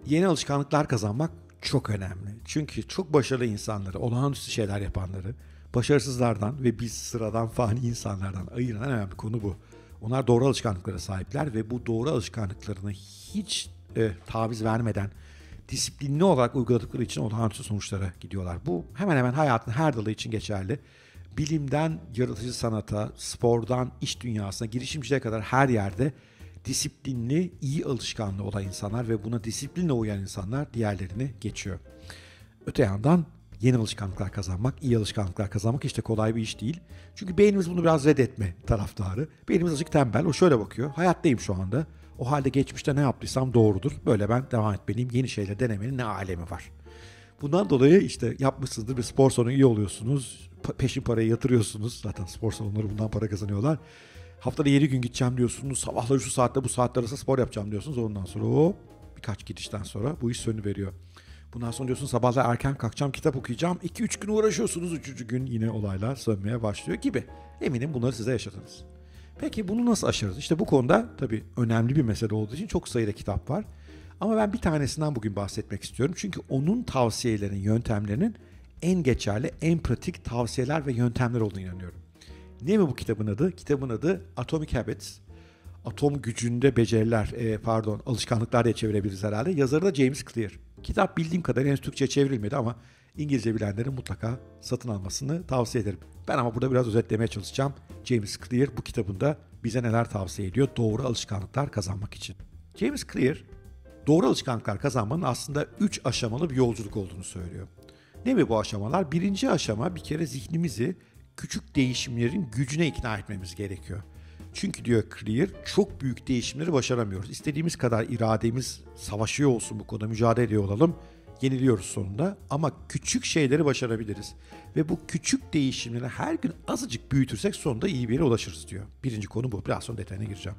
Yeni alışkanlıklar kazanmak çok önemli. Çünkü çok başarılı insanları, olağanüstü şeyler yapanları, başarısızlardan ve biz sıradan fani insanlardan ayıran en önemli konu bu. Onlar doğru alışkanlıklara sahipler ve bu doğru alışkanlıklarını hiç taviz vermeden disiplinli olarak uyguladıkları için olağanüstü sonuçlara gidiyorlar. Bu hemen hemen hayatın her dalı için geçerli. Bilimden yaratıcı sanata, spordan iş dünyasına, girişimciliğe kadar her yerde disiplinli, iyi alışkanlığı olan insanlar ve buna disiplinle uyan insanlar diğerlerini geçiyor. Öte yandan yeni alışkanlıklar kazanmak, iyi alışkanlıklar kazanmak hiç de kolay bir iş değil. Çünkü beynimiz bunu biraz reddetme taraftarı. Beynimiz azıcık tembel, o şöyle bakıyor. Hayattayım şu anda. O halde geçmişte ne yaptıysam doğrudur. Böyle ben devam etmeliyim. Yeni şeyler denemenin ne alemi var. Bundan dolayı işte yapmışsınızdır bir spor salonu, iyi oluyorsunuz. Peşin parayı yatırıyorsunuz. Zaten spor salonları bundan para kazanıyorlar. Haftada 7 gün gideceğim diyorsunuz. Sabahları şu saatte bu saatler arası spor yapacağım diyorsunuz. Ondan sonra hop birkaç gidişten sonra bu iş sönüveriyor. Bundan sonra diyorsun sabahlar erken kalkacağım, kitap okuyacağım. 2-3 gün uğraşıyorsunuz. 3. gün yine olaylar sönmeye başlıyor gibi. Eminim bunları size yaşadınız. Peki bunu nasıl aşarız? İşte bu konuda tabii önemli bir mesele olduğu için çok sayıda kitap var. Ama ben bir tanesinden bugün bahsetmek istiyorum. Çünkü onun tavsiyelerinin, yöntemlerinin en geçerli, en pratik tavsiyeler ve yöntemler olduğunu inanıyorum. Ne mi bu kitabın adı? Kitabın adı Atomic Habits. Atom gücünde beceriler, alışkanlıklar diye çevirebiliriz herhalde. Yazarı da James Clear. Kitap bildiğim kadarıyla henüz Türkçe'ye çevrilmedi ama İngilizce bilenlerin mutlaka satın almasını tavsiye ederim. Ben ama burada biraz özetlemeye çalışacağım. James Clear bu kitabında bize neler tavsiye ediyor doğru alışkanlıklar kazanmak için. James Clear, doğru alışkanlıklar kazanmanın aslında 3 aşamalı bir yolculuk olduğunu söylüyor. Ne mi bu aşamalar? Birinci aşama bir kere zihnimizi küçük değişimlerin gücüne ikna etmemiz gerekiyor. Çünkü diyor Clear, çok büyük değişimleri başaramıyoruz. İstediğimiz kadar irademiz savaşıyor olsun, bu konuda mücadele ediyor olalım, yeniliyoruz sonunda. Ama küçük şeyleri başarabiliriz. Ve bu küçük değişimleri her gün azıcık büyütürsek sonunda iyi bir yere ulaşırız diyor. Birinci konu bu. Biraz sonra detayına gireceğim.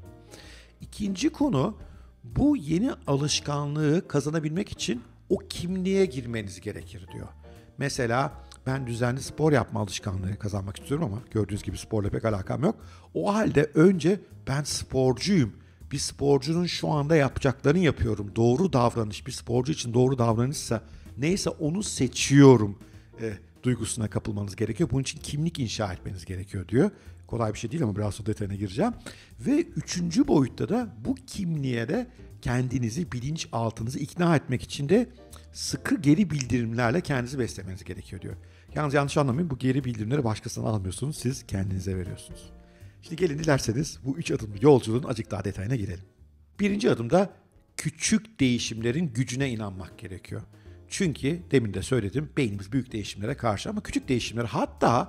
İkinci konu, bu yeni alışkanlığı kazanabilmek için o kimliğe girmeniz gerekir diyor. Mesela ben düzenli spor yapma alışkanlığı kazanmak istiyorum ama gördüğünüz gibi sporla pek alakam yok. O halde önce ben sporcuyum. Bir sporcunun şu anda yapacaklarını yapıyorum. Doğru davranış, bir sporcu için doğru davranışsa neyse onu seçiyorum duygusuna kapılmanız gerekiyor. Bunun için kimlik inşa etmeniz gerekiyor diyor. Kolay bir şey değil ama biraz sonra detayına gireceğim. Ve üçüncü boyutta da bu kimliğe de kendinizi, bilinçaltınızı ikna etmek için de sıkı geri bildirimlerle kendinizi beslemeniz gerekiyor diyor. Yalnız yanlış anlamayın, bu geri bildirimleri başkasından almıyorsunuz, siz kendinize veriyorsunuz. Şimdi gelin dilerseniz bu 3 adımlı yolculuğun azıcık daha detayına girelim. Birinci adımda küçük değişimlerin gücüne inanmak gerekiyor. Çünkü demin de söyledim, beynimiz büyük değişimlere karşı ama küçük değişimler, hatta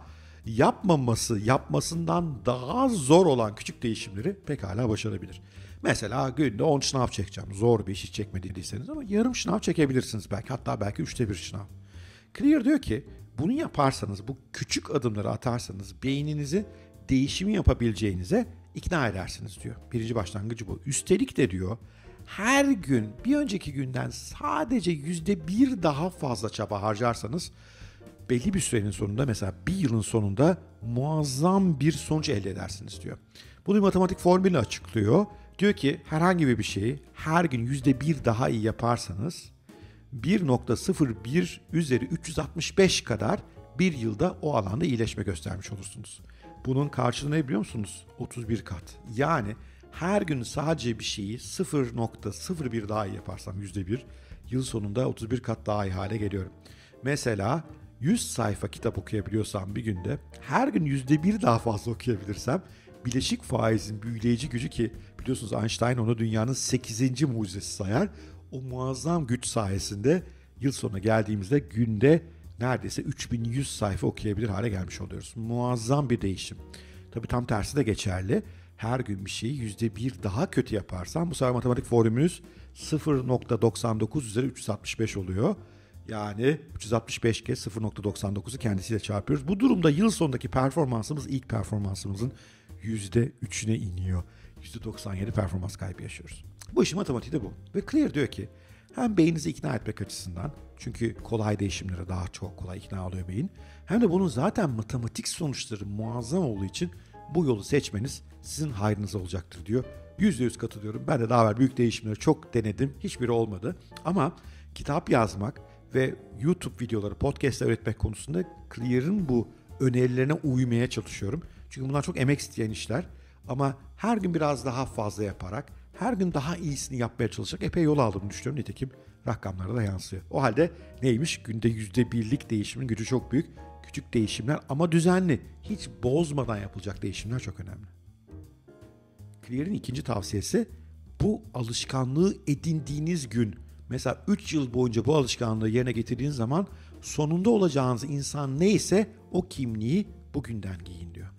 yapmasından daha zor olan küçük değişimleri pekala başarabilir. Mesela günde 10 şınav çekeceğim. Zor bir iş, hiç çekmediyseniz ama yarım şınav çekebilirsiniz belki. Hatta belki 1/3 şınav. Clear diyor ki bunu yaparsanız, bu küçük adımları atarsanız beyninizi değişimi yapabileceğinize ikna edersiniz diyor. Birinci başlangıcı bu. Üstelik de diyor her gün bir önceki günden sadece %1 daha fazla çaba harcarsanız belli bir sürenin sonunda, mesela bir yılın sonunda muazzam bir sonuç elde edersiniz diyor. Bunu bir matematik formülü açıklıyor. Diyor ki herhangi bir şeyi her gün %1 daha iyi yaparsanız 1,01 üzeri 365 kadar bir yılda o alanda iyileşme göstermiş olursunuz. Bunun karşılığı ne biliyor musunuz? 31 kat. Yani her gün sadece bir şeyi 0,01 daha iyi yaparsam %1, yıl sonunda 31 kat daha iyi hale geliyorum. Mesela 100 sayfa kitap okuyabiliyorsam bir günde, her gün %1 daha fazla okuyabilirsem bileşik faizin büyüleyici gücü, ki biliyorsunuz Einstein onu dünyanın 8. mucizesi sayar. O muazzam güç sayesinde yıl sonuna geldiğimizde günde neredeyse 3100 sayfa okuyabilir hale gelmiş oluyoruz. Muazzam bir değişim. Tabii tam tersi de geçerli. Her gün bir şeyi %1 daha kötü yaparsam bu sefer matematik formülümüz 0,99 üzeri 365 oluyor. Yani 365 kez 0,99'u kendisiyle çarpıyoruz. Bu durumda yıl sonundaki performansımız ilk performansımızın %3'üne iniyor. %97 performans kaybı yaşıyoruz. Bu işin matematiği de bu. Ve Clear diyor ki hem beyninizi ikna etmek açısından, çünkü kolay değişimlere daha çok kolay ikna oluyor beyin, hem de bunun zaten matematik sonuçları muazzam olduğu için bu yolu seçmeniz sizin hayrınıza olacaktır diyor. %100 katılıyorum. Ben de daha evvel büyük değişimleri çok denedim. Hiçbiri olmadı. Ama kitap yazmak ve YouTube videoları, podcast'ler üretmek konusunda Clear'ın bu önerilerine uymaya çalışıyorum. Çünkü bunlar çok emek isteyen işler. Ama her gün biraz daha fazla yaparak, her gün daha iyisini yapmaya çalışarak epey yol aldığımı düşünüyorum. Nitekim rakamlara da yansıyor. O halde neymiş? Günde %1'lik değişimin gücü çok büyük. Küçük değişimler ama düzenli, hiç bozmadan yapılacak değişimler çok önemli. Clear'in ikinci tavsiyesi, bu alışkanlığı edindiğiniz gün, mesela 3 yıl boyunca bu alışkanlığı yerine getirdiğiniz zaman sonunda olacağınız insan neyse o kimliği bugünden giyin diyor.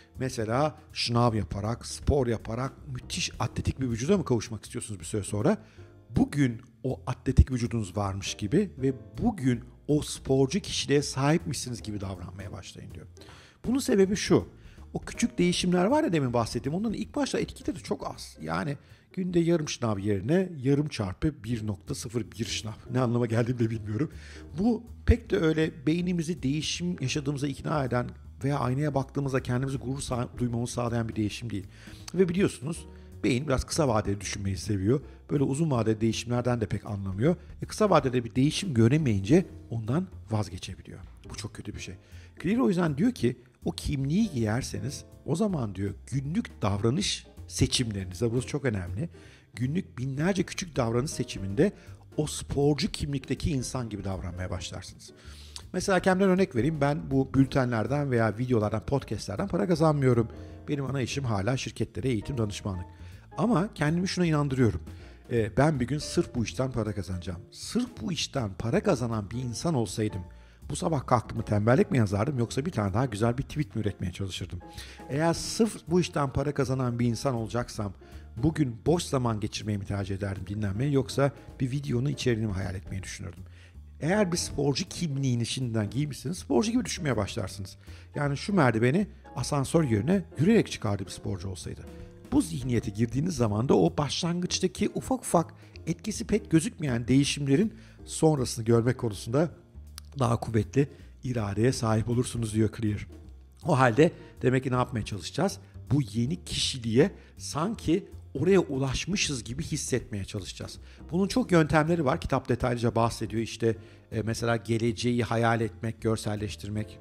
Mesela şınav yaparak, spor yaparak müthiş atletik bir vücuda mı kavuşmak istiyorsunuz bir süre sonra? Bugün o atletik vücudunuz varmış gibi ve bugün o sporcu kişiliğe sahipmişsiniz gibi davranmaya başlayın diyor. Bunun sebebi şu: o küçük değişimler var ya demin bahsettiğim, onların ilk başta etkileri çok az. Yani günde yarım şınav yerine yarım çarpı 1.01 şınav. Ne anlama geldiğini de bilmiyorum. Bu pek de öyle beynimizi değişim yaşadığımıza ikna eden veya aynaya baktığımızda kendimizi duymamızı sağlayan bir değişim değil. Ve biliyorsunuz beyin biraz kısa vadeli düşünmeyi seviyor. Böyle uzun vadeli değişimlerden de pek anlamıyor. Kısa vadede bir değişim göremeyince ondan vazgeçebiliyor. Bu çok kötü bir şey. Clear o yüzden diyor ki o kimliği giyerseniz o zaman diyor günlük davranış seçimlerinizde, burası çok önemli. Günlük binlerce küçük davranış seçiminde o sporcu kimlikteki insan gibi davranmaya başlarsınız. Mesela kendimden örnek vereyim. Ben bu bültenlerden veya videolardan, podcastlerden para kazanmıyorum. Benim ana işim hala şirketlere eğitim, danışmanlık. Ama kendimi şuna inandırıyorum. Ben bir gün sırf bu işten para kazanacağım. Sırf bu işten para kazanan bir insan olsaydım, bu sabah kalktığımı tembellik mi yazardım yoksa bir tane daha güzel bir tweet mi üretmeye çalışırdım? Eğer sırf bu işten para kazanan bir insan olacaksam, bugün boş zaman geçirmeyi mi tercih ederdim, dinlenmeyi, yoksa bir videonun içeriğini mi hayal etmeyi düşünürdüm? Eğer bir sporcu kimliğini şimdiden giymişsiniz, sporcu gibi düşünmeye başlarsınız. Yani şu merdiveni asansör yerine yürüyerek çıkardı bir sporcu olsaydı. Bu zihniyete girdiğiniz zaman da o başlangıçtaki ufak ufak etkisi pek gözükmeyen değişimlerin sonrasını görmek konusunda daha kuvvetli iradeye sahip olursunuz diyor Clear. O halde demek ki ne yapmaya çalışacağız? Bu yeni kişiliğe sanki oraya ulaşmışız gibi hissetmeye çalışacağız. Bunun çok yöntemleri var. Kitap detaylıca bahsediyor. İşte mesela geleceği hayal etmek, görselleştirmek,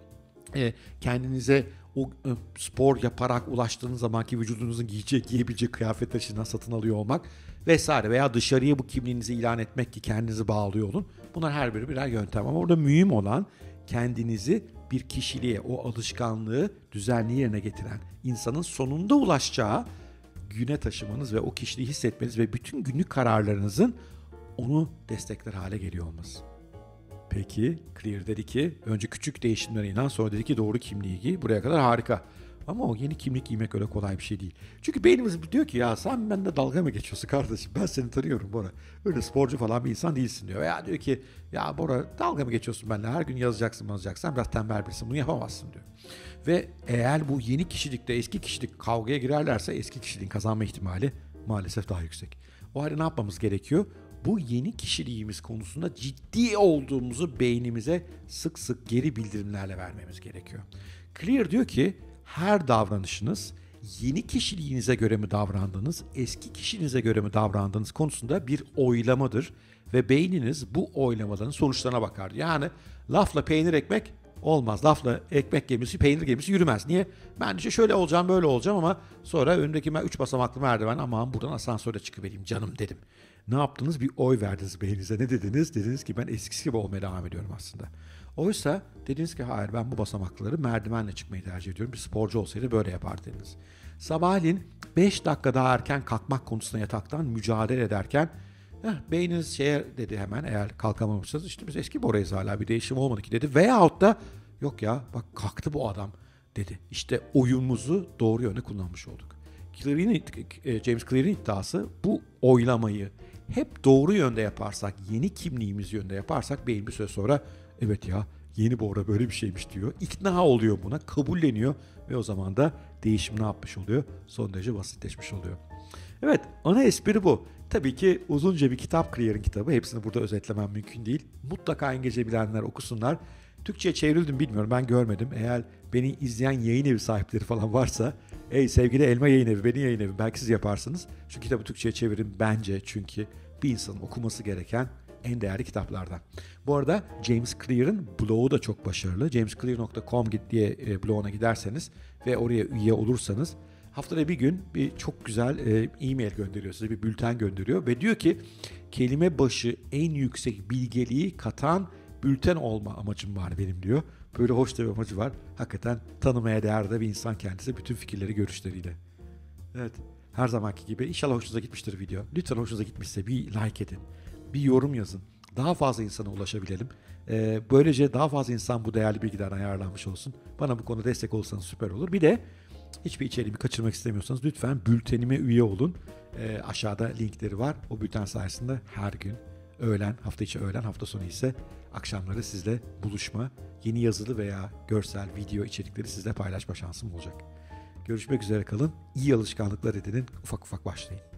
kendinize o spor yaparak ulaştığınız zamanki vücudunuzun giyebileceği kıyafetler içinden satın alıyor olmak vesaire, veya dışarıya bu kimliğinizi ilan etmek ki kendinizi bağlıyor olun. Bunlar her biri birer yöntem ama orada mühim olan kendinizi bir kişiliğe, o alışkanlığı düzenli yerine getiren insanın sonunda ulaşacağı güne taşımanız ve o kişiliği hissetmeniz ve bütün günlük kararlarınızın onu destekler hale geliyor olması. Peki Clear dedi ki önce küçük değişimlere inan, sonra dedi ki doğru kimliği giy. Buraya kadar harika. Ama o yeni kimlik giymek öyle kolay bir şey değil. Çünkü beynimiz diyor ki ya sen bende dalga mı geçiyorsun kardeşim? Ben seni tanıyorum Bora. Öyle sporcu falan bir insan değilsin diyor. Veya diyor ki ya Bora dalga mı geçiyorsun benimle? Her gün yazacaksın biraz tembel birisin. Bunu yapamazsın diyor. Ve eğer bu yeni kişilikte eski kişilik kavgaya girerlerse eski kişiliğin kazanma ihtimali maalesef daha yüksek. O halde ne yapmamız gerekiyor? Bu yeni kişiliğimiz konusunda ciddi olduğumuzu beynimize sık sık geri bildirimlerle vermemiz gerekiyor. Clear diyor ki her davranışınız yeni kişiliğinize göre mi davrandığınız, eski kişiliğinize göre mi davrandığınız konusunda bir oylamadır ve beyniniz bu oylamaların sonuçlarına bakar. Yani lafla peynir ekmek olmaz. Lafla ekmek gemisi, peynir gemisi yürümez. Niye? Ben işte şöyle olacağım, böyle olacağım ama sonra önümdeki 3 basamaklı merdiven, aman buradan asansöre çıkıvereyim canım dedim. Ne yaptınız? Bir oy verdiniz beyninize. Ne dediniz? Dediniz ki ben eskisi gibi olmaya devam ediyorum aslında. Oysa dediniz ki hayır, ben bu basamakları merdivenle çıkmayı tercih ediyorum. Bir sporcu olsaydı böyle yapar dediniz. Sabahleyin 5 dakika daha erken kalkmak konusunda yataktan mücadele ederken beyniniz dedi hemen, eğer kalkamamışsınız işte biz eski Bora'yız, hala bir değişim olmadı ki dedi. Veyahut da yok ya bak kalktı bu adam dedi. İşte oyunumuzu doğru yöne kullanmış olduk. James Clear'in iddiası, bu oylamayı hep doğru yönde yaparsak, yeni kimliğimiz yönde yaparsak beyin bir süre sonra evet ya yeni Bora böyle bir şeymiş diyor. İkna oluyor buna, kabulleniyor ve o zaman da değişim ne yapmış oluyor? Son derece basitleşmiş oluyor. Evet, ana espri bu. Tabii ki uzunca bir kitap, Clear'in kitabı. Hepsini burada özetlemem mümkün değil. Mutlaka İngilizce bilenler okusunlar. Türkçe'ye çevrildi mi bilmiyorum, ben görmedim. Eğer beni izleyen yayın evi sahipleri falan varsa, ey sevgili Elma Yayın Evi, benim yayın evim, belki siz yaparsınız. Şu kitabı Türkçe'ye çevirin bence, çünkü bir insanın okuması gereken en değerli kitaplardan. Bu arada James Clear'ın blogu da çok başarılı. jamesclear.com diye bloguna giderseniz ve oraya üye olursanız haftada bir gün bir çok güzel e-mail gönderiyor size, bir bülten gönderiyor ve diyor ki kelime başı en yüksek bilgeliği katan bülten olma amacım var benim diyor. Böyle hoş da bir amacı var. Hakikaten tanımaya değer de bir insan kendisi, bütün fikirleri, görüşleriyle. Evet, her zamanki gibi inşallah hoşunuza gitmiştir video. Lütfen hoşunuza gitmişse bir like edin, bir yorum yazın. Daha fazla insana ulaşabilelim. Böylece daha fazla insan bu değerli bilgilerden yararlanmış olsun. Bana bu konuda destek olursanız süper olur. Bir de hiçbir içeriğimi kaçırmak istemiyorsanız lütfen bültenime üye olun. Aşağıda linkleri var. O bülten sayesinde her gün öğlen, hafta içi öğlen, hafta sonu ise akşamları sizle buluşma, yeni yazılı veya görsel video içerikleri sizle paylaşma şansım olacak. Görüşmek üzere kalın. İyi alışkanlıklar edinin. Ufak ufak başlayın.